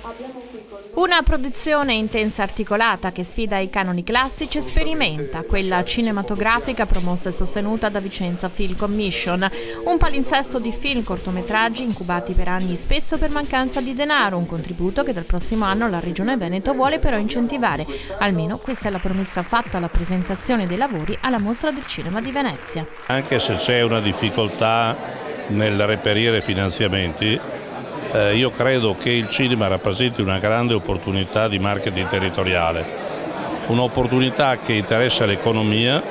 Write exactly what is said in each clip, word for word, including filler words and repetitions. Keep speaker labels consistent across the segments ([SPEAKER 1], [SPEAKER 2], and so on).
[SPEAKER 1] Una produzione intensa e articolata che sfida i canoni classici e sperimenta, quella cinematografica promossa e sostenuta da Vicenza Film Commission, un palinsesto di film cortometraggi incubati per anni spesso per mancanza di denaro, un contributo che dal prossimo anno la Regione Veneto vuole però incentivare, almeno questa è la promessa fatta alla presentazione dei lavori alla Mostra del Cinema di Venezia.
[SPEAKER 2] Anche se c'è una difficoltà nel reperire finanziamenti, Eh, io credo che il cinema rappresenti una grande opportunità di marketing territoriale, un'opportunità che interessa l'economia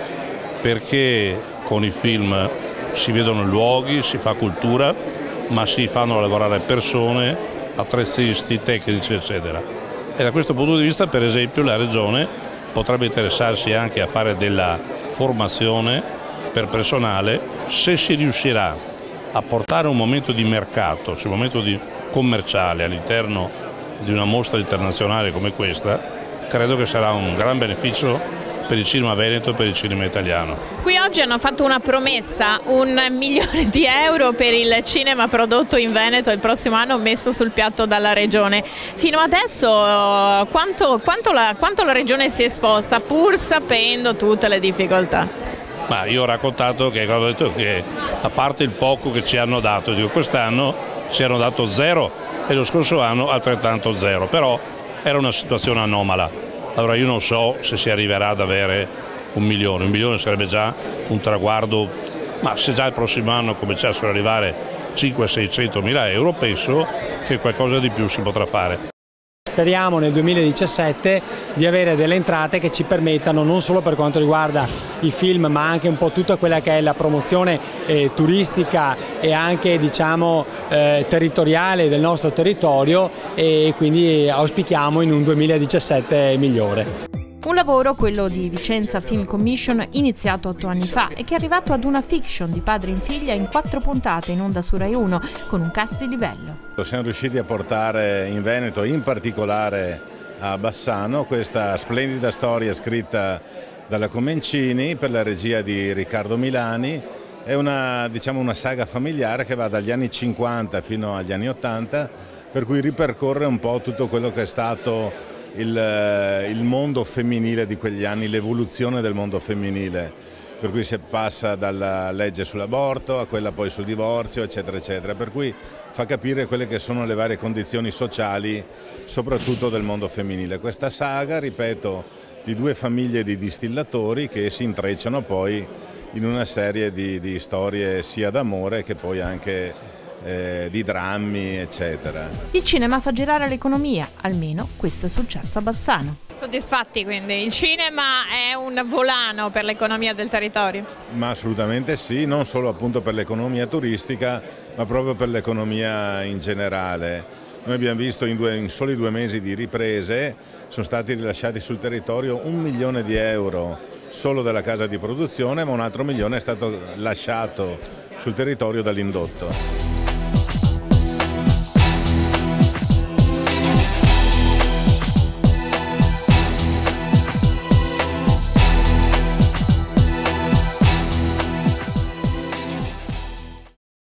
[SPEAKER 2] perché con i film si vedono luoghi, si fa cultura, ma si fanno lavorare persone, attrezzisti, tecnici eccetera. E da questo punto di vista per esempio la Regione potrebbe interessarsi anche a fare della formazione per personale se si riuscirà a portare un momento di mercato, cioè un momento di commerciale all'interno di una mostra internazionale come questa, credo che sarà un gran beneficio per il cinema veneto e per il cinema italiano.
[SPEAKER 3] Qui oggi hanno fatto una promessa, un milione di euro per il cinema prodotto in Veneto il prossimo anno messo sul piatto dalla Regione. Fino adesso quanto, quanto, la, quanto la Regione si è esposta pur sapendo tutte le difficoltà?
[SPEAKER 2] Ma io ho raccontato che, ho detto che a parte il poco che ci hanno dato, dico quest'anno ci hanno dato zero e lo scorso anno altrettanto zero, però era una situazione anomala. Allora io non so se si arriverà ad avere un milione, un milione sarebbe già un traguardo, ma se già il prossimo anno cominciassero ad arrivare cinquecento seicento mila euro penso che qualcosa di più si potrà fare.
[SPEAKER 4] Speriamo nel duemiladiciassette di avere delle entrate che ci permettano, non solo per quanto riguarda i film, ma anche un po' tutta quella che è la promozione eh, turistica e anche diciamo eh, territoriale del nostro territorio, e quindi auspichiamo in un duemiladiciassette migliore.
[SPEAKER 1] Un lavoro, quello di Vicenza Film Commission, iniziato otto anni fa e che è arrivato ad una fiction di padre in figlia in quattro puntate in onda su Rai uno con un cast di livello.
[SPEAKER 5] Siamo riusciti a portare in Veneto, in particolare a Bassano, questa splendida storia scritta dalla Comencini per la regia di Riccardo Milani. È una, diciamo, una saga familiare che va dagli anni cinquanta fino agli anni ottanta, per cui ripercorre un po' tutto quello che è stato Il, il mondo femminile di quegli anni, l'evoluzione del mondo femminile, per cui si passa dalla legge sull'aborto a quella poi sul divorzio eccetera eccetera, per cui fa capire quelle che sono le varie condizioni sociali soprattutto del mondo femminile. Questa saga, ripeto, di due famiglie di distillatori che si intrecciano poi in una serie di, di storie sia d'amore che poi anche Eh, di drammi eccetera.
[SPEAKER 1] Il cinema fa girare l'economia, almeno questo è successo a Bassano.
[SPEAKER 3] Soddisfatti quindi? Il cinema è un volano per l'economia del territorio?
[SPEAKER 5] Ma assolutamente sì, non solo appunto per l'economia turistica ma proprio per l'economia in generale. Noi abbiamo visto in, due, in soli due mesi di riprese sono stati rilasciati sul territorio un milione di euro solo dalla casa di produzione, ma un altro milione è stato lasciato sul territorio dall'indotto.